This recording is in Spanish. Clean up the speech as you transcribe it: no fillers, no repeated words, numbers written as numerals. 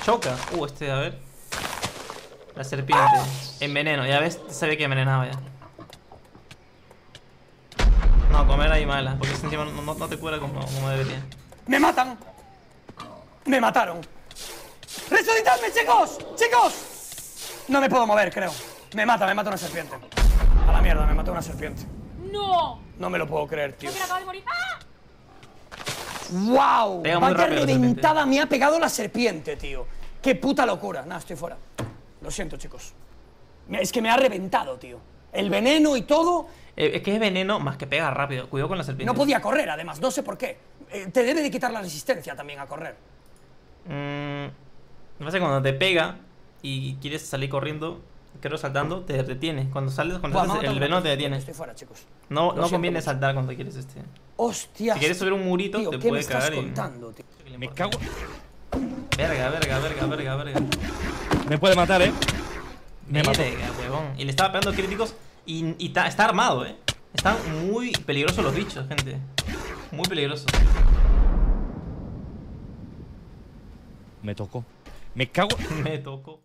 Choca. A ver. La serpiente. Enveneno, ya ves, sabía que envenenaba ya. No, comer ahí mala, porque encima no te cura como debería. ¡Me matan! ¡Me mataron! ¡Resucitadme, chicos! ¡Chicos! No me puedo mover, creo. Me mata una serpiente. A la mierda, me mató una serpiente. ¡No! No me lo puedo creer, tío. No, que acaba de morir. ¡Ah! ¡Wow! Pega muy Vaya rápido la reventada me ha pegado la serpiente, tío. ¡Qué puta locura! Nada, estoy fuera. Lo siento, chicos. Es que me ha reventado, tío. El veneno y todo. Es que es veneno más que pega rápido. Cuidado con la serpiente. No podía correr, además, no sé por qué. Te debe de quitar la resistencia también a correr. Lo que pasa es que cuando te pega y quieres salir corriendo, creo saltando, te detiene. Cuando sales, el veneno te detiene. Estoy fuera, chicos. No conviene saltar cuando quieres Hostia. Si quieres subir un murito, tío, te ¿qué puede me estás cagar contando, tío? Me cago. Verga. Me puede matar, Me mató. Verga, huevón. Y le estaba pegando críticos y está armado, Están muy peligrosos los bichos, gente. Muy peligrosos. Me tocó. Me cago. Me tocó.